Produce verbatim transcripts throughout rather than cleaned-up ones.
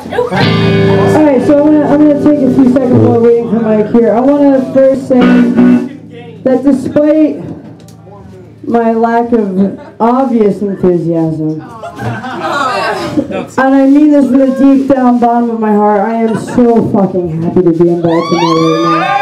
Alright, so I'm gonna, I'm gonna take a few seconds while waiting for Mike here. I want to first say that despite my lack of obvious enthusiasm, and I mean this from the deep down bottom of my heart, I am so fucking happy to be in Baltimore right now.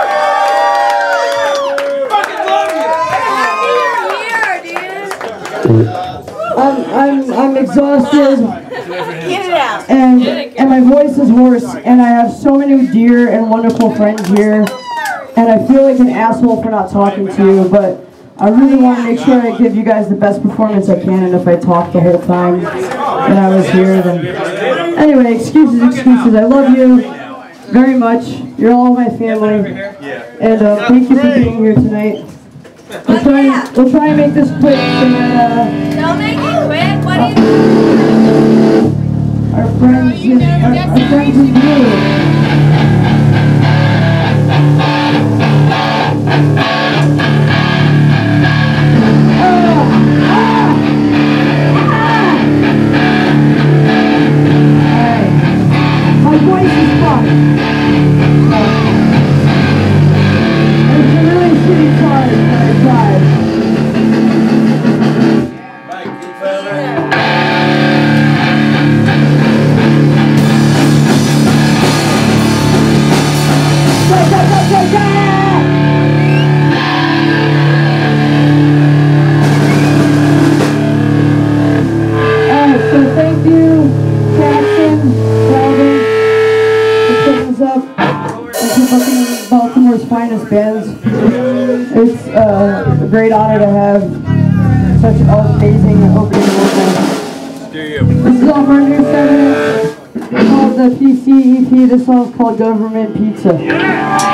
I'm, I'm, I'm exhausted, and, and my voice is hoarse, and I have so many dear and wonderful friends here, and I feel like an asshole for not talking to you, but I really want to make sure I give you guys the best performance I can, and if I talk the whole time that I was here, then... Anyway, excuses, excuses. I love you very much. You're all my family, and uh, thank you for being here tonight. We'll try and, we'll try and make this quick. And, uh, Don't make it quick. What are you doing? Our friends, in, our, our friends in blue. Baltimore's finest bands. It's uh, a great honor to have such an amazing opening vocals. This is off our new segment called the P C E P. This song's called Government Pizza.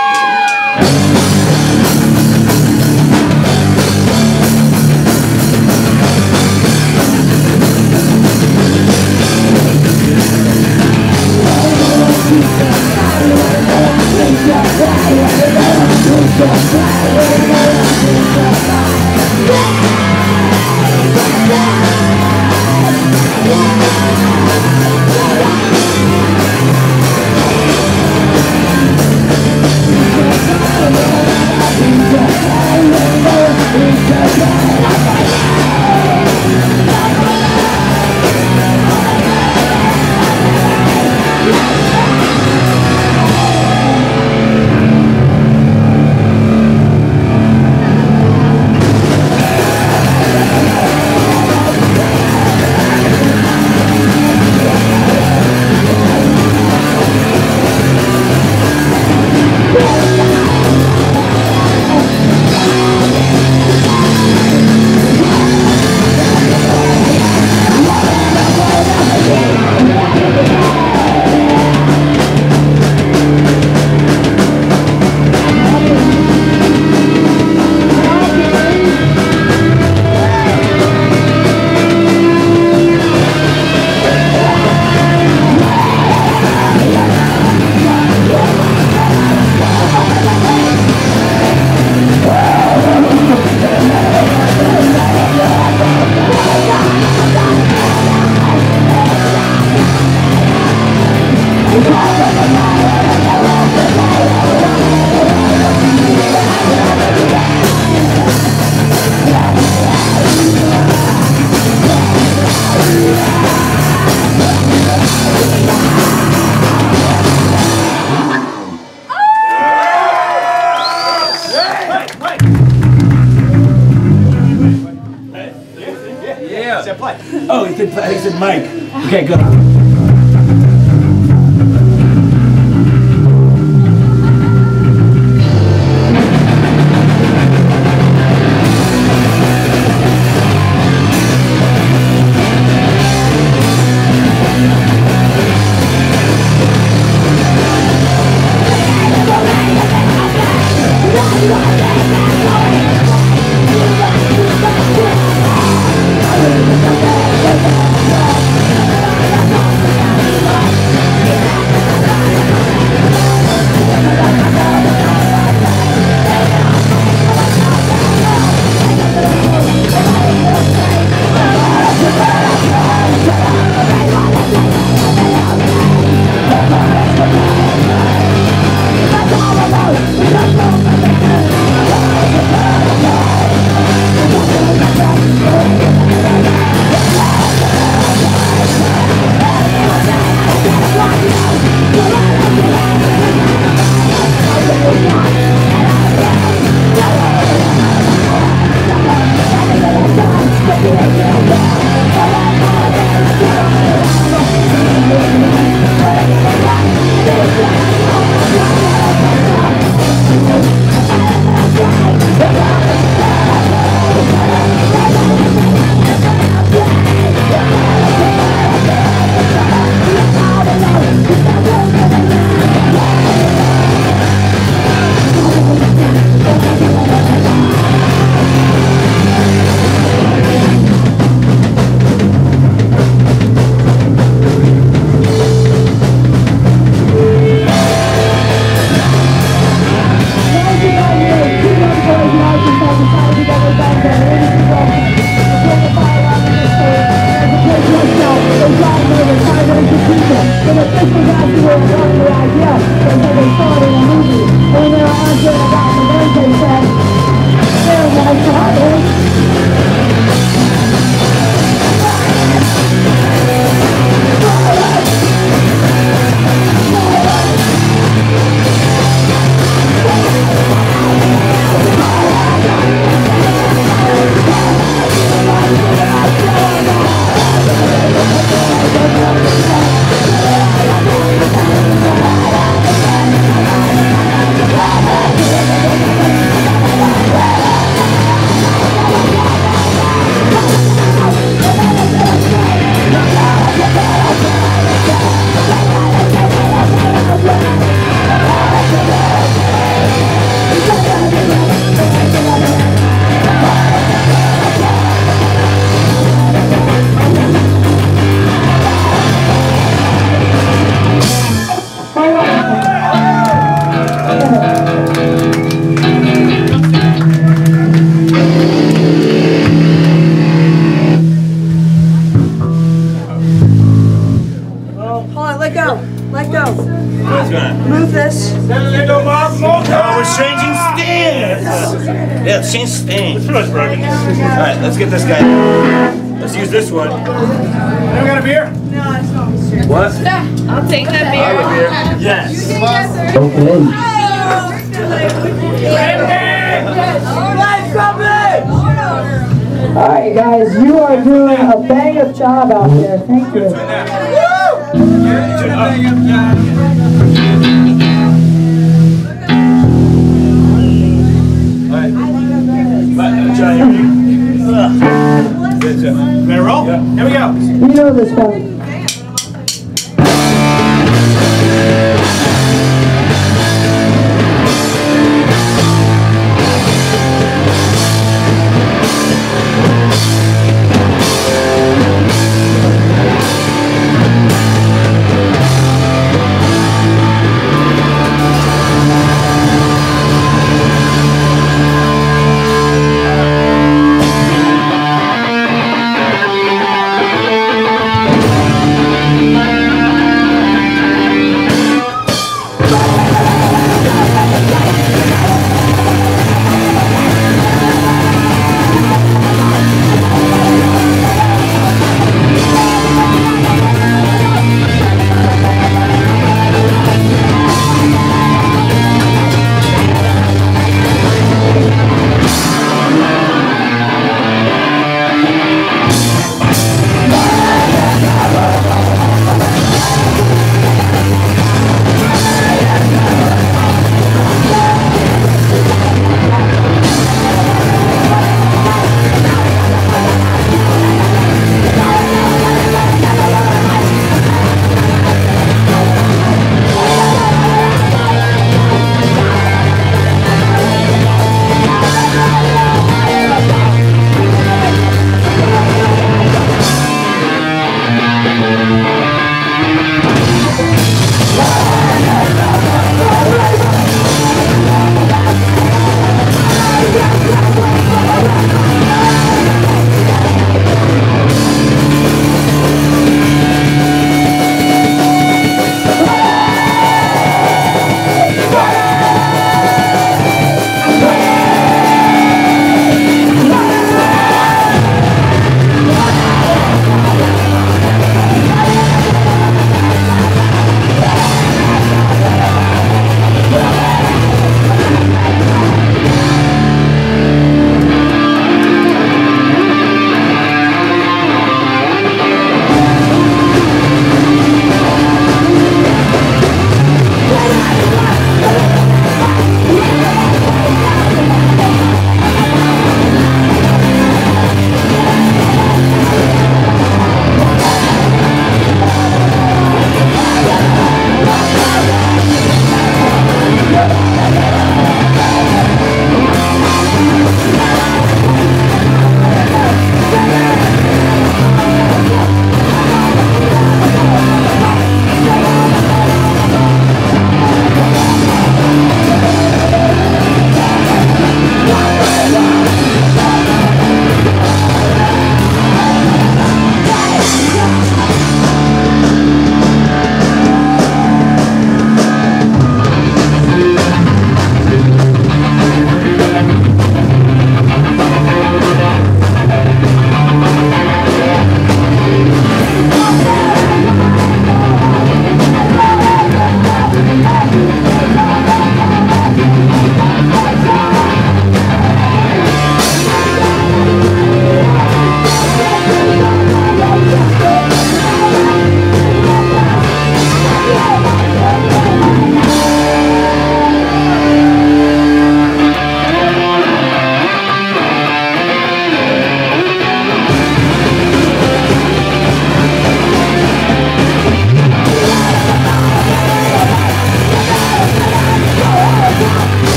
Oh, he said, he said Mike. Okay, good. We'll be right back. the officials asked me where I got the idea. They said they saw it in a movie. And when they were asking about the guns, they said, they're like brothers. Yeah, let's change stance. It's pretty much broken. Alright, let's get this guy. Let's use this one. Anyone got a beer? No, it's not. What? I'll take that beer. I'll beer. Yes. Okay. Alright guys, you are doing a bang up job out there. Thank you. Ready to roll? Yeah. Here we go. You know this one.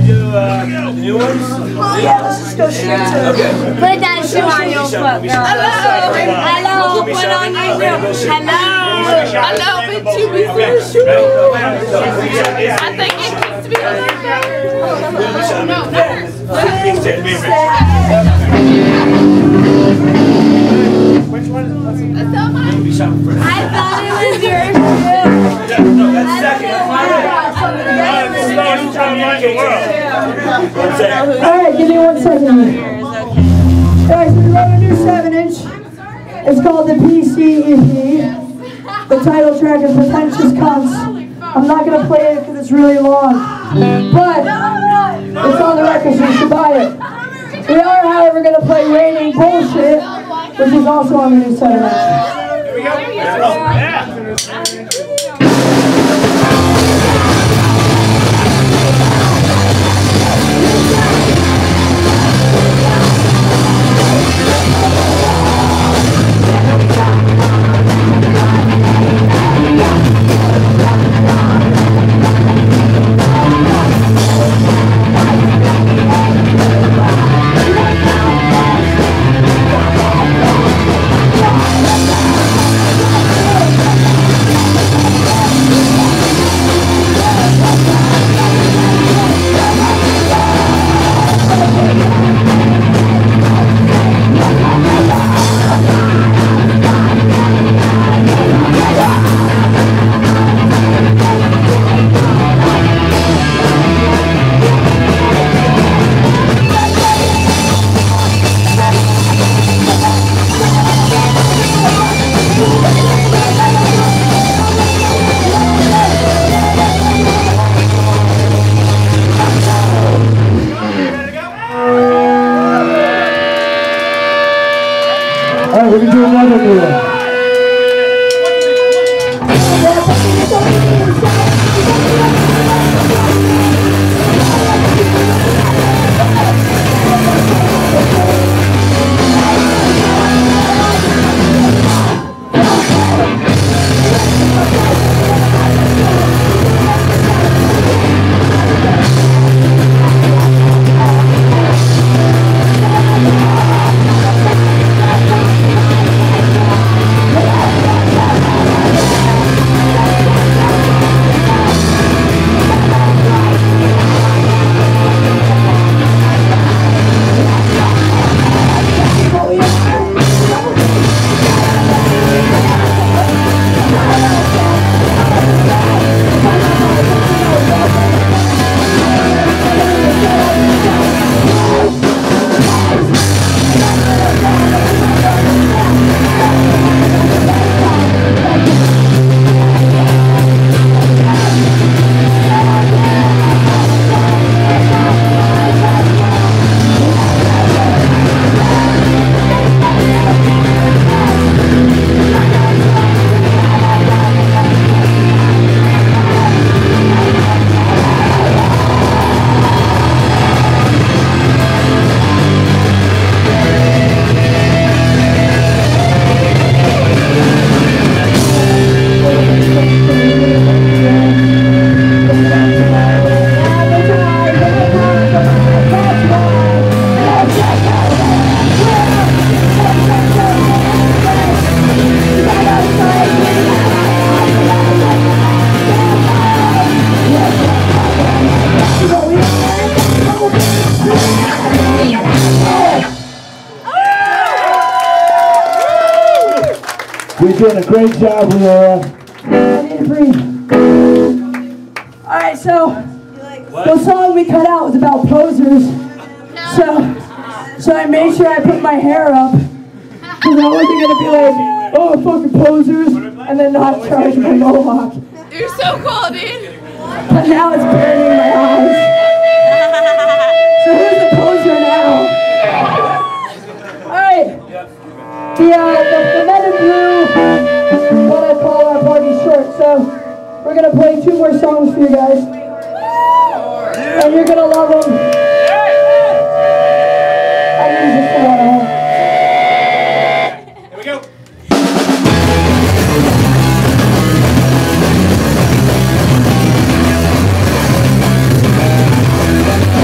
do uh, the new ones? Yeah, let's just go shoot Okay. Put that shoe on your foot, girl. Hello. Hello. Put on your shoe. Hello. Hello. But you be for the shoe. I think it keeps me on your no, no. Which one is it? I thought it was your shoe. No, that's second. Alright, give me one second. Guys, we wrote a new seven inch. It's called the P C E P. The title track is Pretentious Cunts. I'm not going to play it because it's really long. But it's on the record, so you should buy it. We are, however, going to play Raining Bullshit, which is also on the new seven inch. Here we go. Yeah. Alright, we're gonna do another new one. We're doing a great job. We are. Uh, I need to breathe. All right, so the song we cut out was about posers. So, so I made sure I put my hair up because I wasn't gonna be like, oh, fucking posers, and then not charge my mohawk. You're so cool, dude. But now it's burning my eyes. So who's the poser now? All right. The, uh, the, the men in blue, what I call our party short. So we're going to play two more songs for you guys. And you're going to love them. I use this for one at home. Here we go. We'll be right back.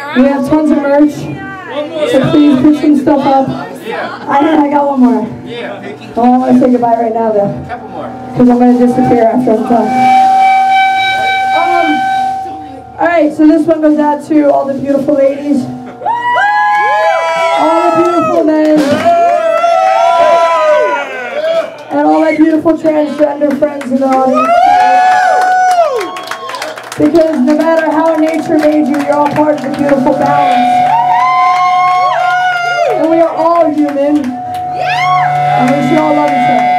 We have tons of merch, so please put some stuff up. I, I got one more. Oh, I want to say goodbye right now, though. Because I'm going to disappear after I'm done. Um, Alright, so this one goes out to all the beautiful ladies. All the beautiful men. And all my beautiful transgender friends in the audience. Because no matter how nature made you, you're all part of the beautiful balance. And we are all human. And we should all love each other.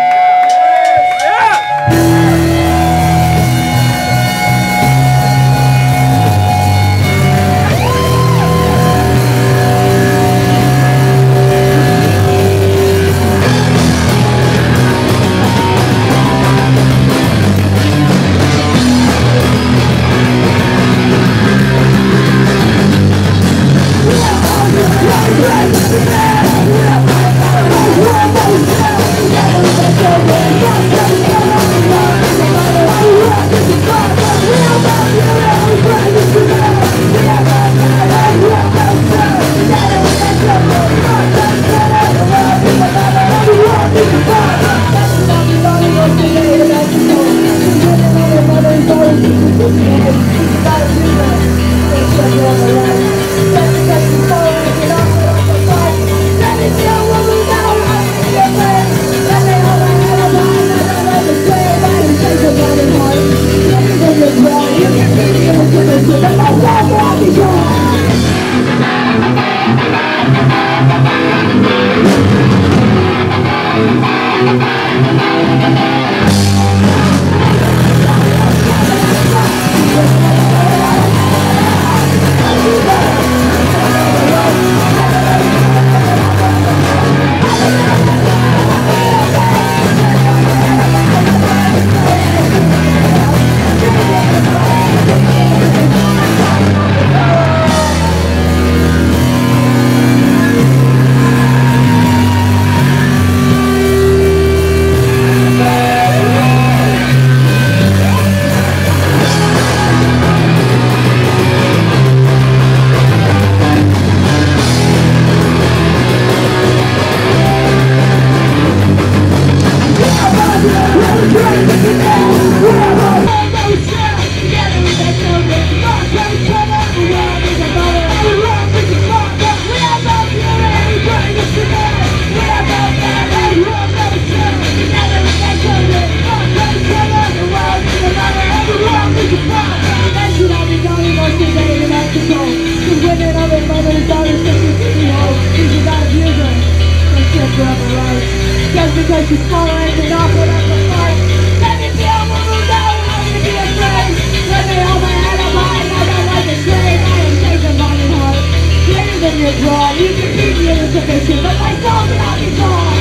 Because she's following and not put up a fight. Let me feel when we go, let me be afraid. Let me hold my head up high, I don't like the shade. I am taken by your heart, greater than your pride. You can beat me in a submission, but my soul cannot be gone.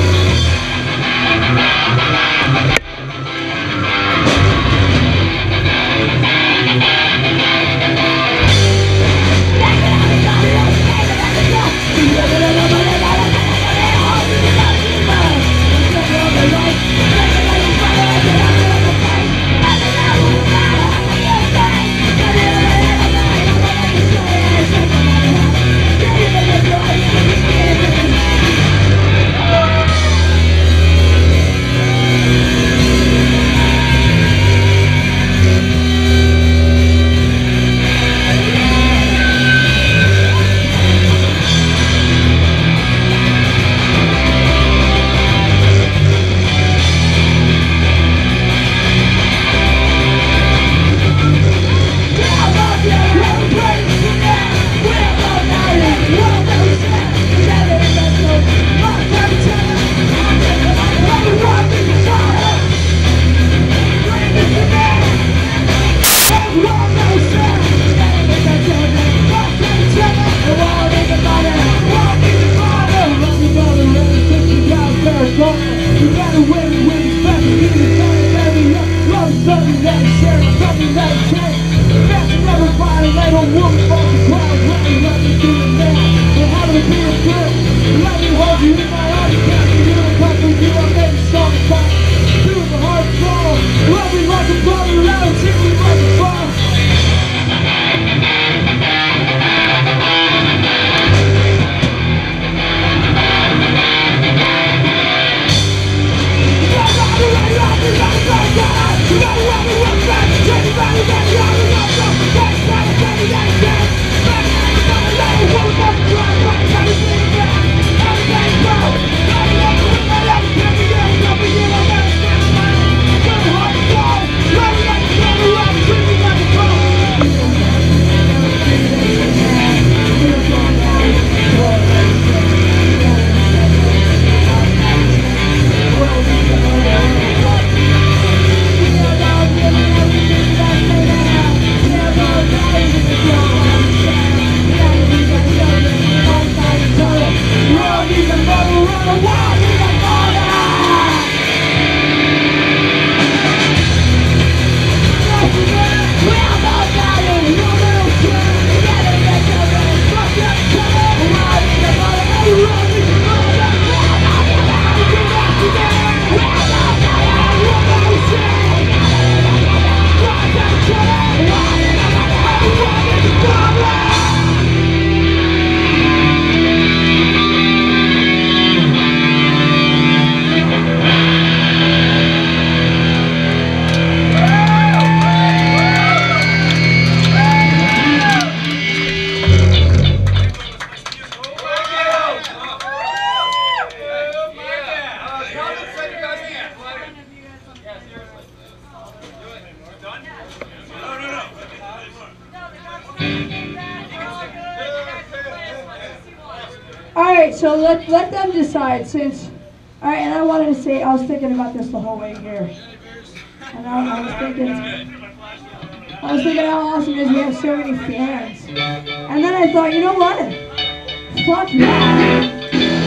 Alright, so let, let them decide since, alright, and I wanted to say, I was thinking about this the whole way here. And I, I was thinking, I was thinking how awesome it is we have so many fans. And then I thought, you know what? Fuck that.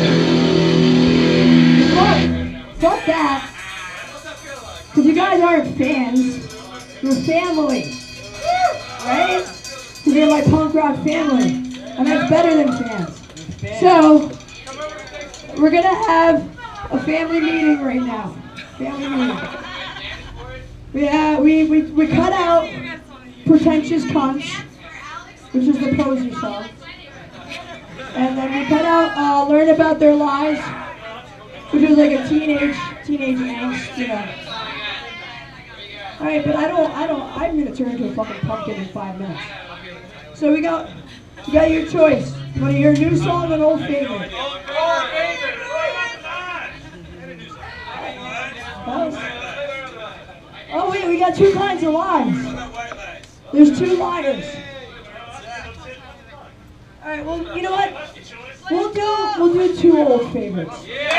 Fuck, fuck that. Because you guys aren't fans, you're family. Right? Because you're my punk rock family. And that's better than fans. So, we're going to have a family meeting right now. Family meeting. We, uh, we, we, we cut out Pretentious Cunts, which is the Posey song. And then we cut out uh, Learn About Their Lives, which was like a teenage, teenage angst, you know. Alright, but I don't, I don't, I'm going to turn into a fucking pumpkin in five minutes. So we got, you got your choice. You want to hear a new song or an old favorite? Oh wait, we got two kinds of lies. There's two liars. Alright, well, you know what? We'll do, we'll do two old favorites.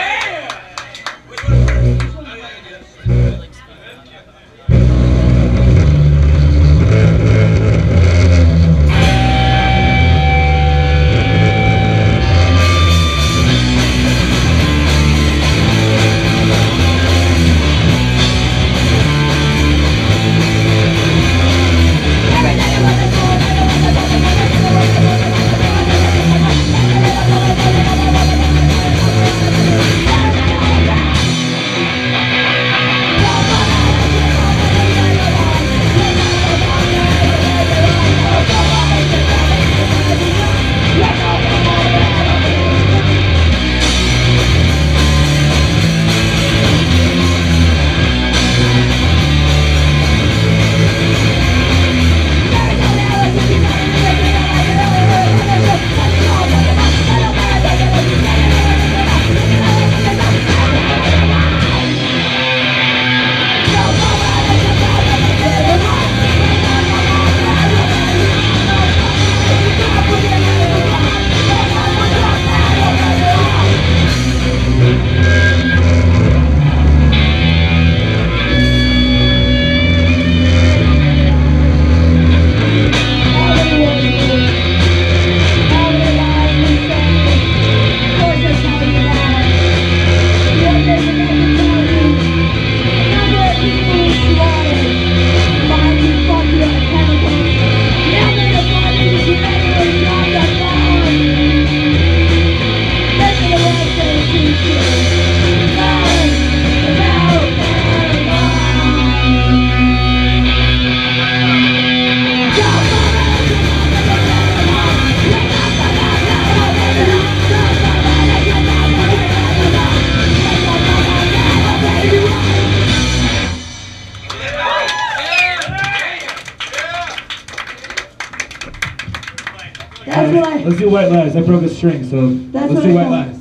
Let's do White Lies. I broke a string, so That's let's do White Lies.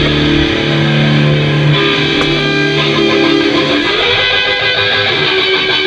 Yeah.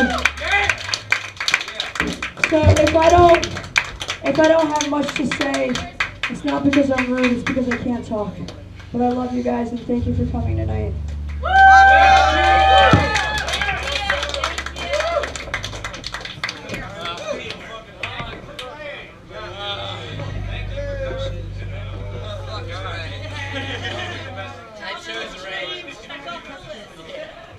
So if I don't, if I don't have much to say, it's not because I'm rude, it's because I can't talk. But I love you guys and thank you for coming tonight. I chose right.